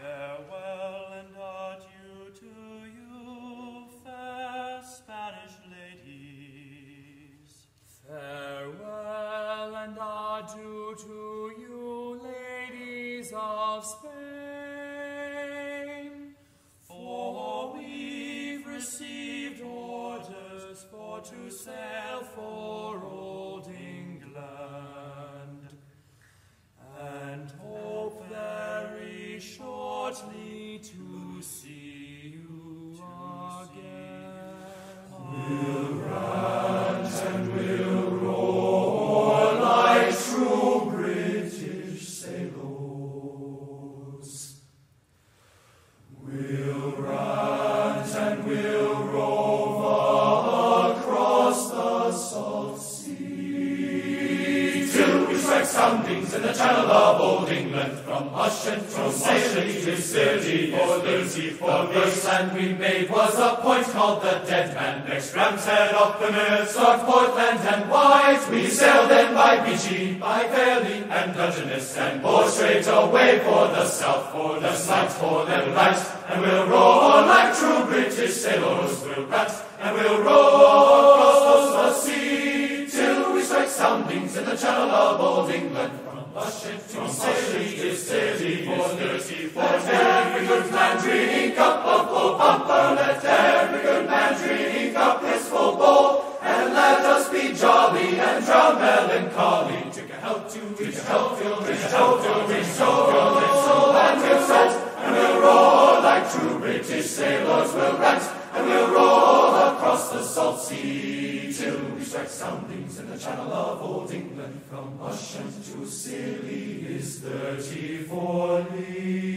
Farewell and adieu to you, fair Spanish ladies. Farewell and adieu to you, ladies of Spain. For we've received orders for to sail for old England, and hope very shortly to see you again. We'll rant and we'll roar like true British sailors. We'll rant and we'll rove across the salt sea, till we strike soundings in the channel of old England, from Ushant to Salem to Scilly, for this land we made was a point called the Dead Man. Next Ramshead up the Mearth, North Portland and White, we sailed then by Beachy, by Bailey and Dungeness, and bore straight away for the south, for the sight, for the light, and we'll roar like true British sailors. We'll rant and we'll roar across the sea, till we strike soundings in the channel of old England, from Ushant to Scilly to Scilly, for every good man drink up a full bumper, let every good man drink up his full bowl, and let us be jolly and drown melancholy. Drink a health to each health, drink a health to each soul, and we'll set, and we'll roar like true British sailors. We'll rant and we'll roar across the salt sea, till we strike soundings in the channel of old England, from Ushant to Scilly is 34 leagues.